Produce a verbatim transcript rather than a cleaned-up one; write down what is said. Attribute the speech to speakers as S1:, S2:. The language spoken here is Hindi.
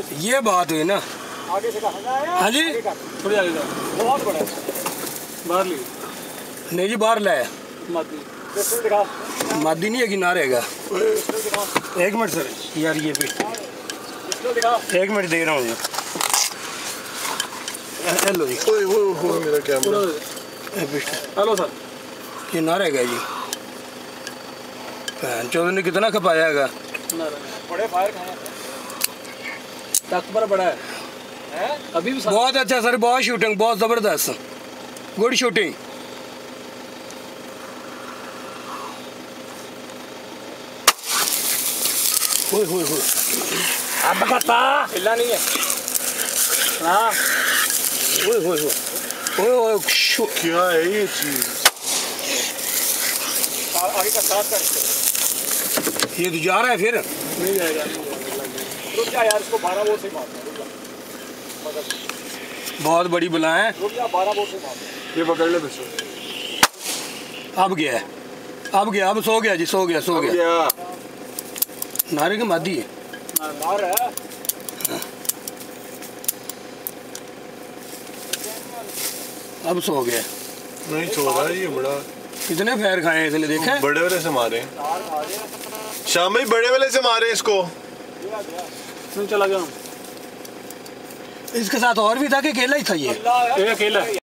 S1: ये बात हुई ना।
S2: आगे से
S1: हाँ जी
S2: थोड़ी आगे बहुत बड़ा है। बाहर ली
S1: नहीं जी बाहर लाया
S2: मादी दिखा
S1: मादी नहीं है कि ना रहेगा। एक मिनट सर यार ये भी एक मिनट दे रहा हूँ जी। हेलो जी
S3: ओए ओए ओए मेरा कैमरा
S2: हेलो सर
S1: ये ना रहेगा जी। चौधरी ने कितना खपाया है?
S2: बड़े फायर खाए तक पर बड़ा है, है? अभी भी
S1: बहुत अच्छा सर, बहुत शूटिंग बहुत ज़बरदस्त, गुड शूटिंग। होए होए होए
S2: अब बता हिलना नहीं है। हाँ
S1: होए होए होए ओए ओए
S3: क्या है ये चीज?
S2: आगे का साथ कर,
S1: ये तो जा रहा है फिर
S2: नहीं जाएगा। रुक जा यार, इसको बारह बोल से मार।
S1: बहुत बड़ी बला है।
S2: रुक जा, बारह बोल से मार। ये पकड़ ले बस।
S1: अब गया अब गया अब सो गया जी, सो गया सो गया। नारे की मादी है।
S2: नार है।
S1: अब सो गया।
S3: नहीं सो रहा है ये बड़ा।
S1: कितने फैर खाए हैं इसने देखा?
S3: बड़े वाले से मारे शाम में, बड़े वाले से मारे इसको।
S2: चला गया
S1: इसके साथ और भी था कि अकेला ही था ये?
S2: ये अकेला।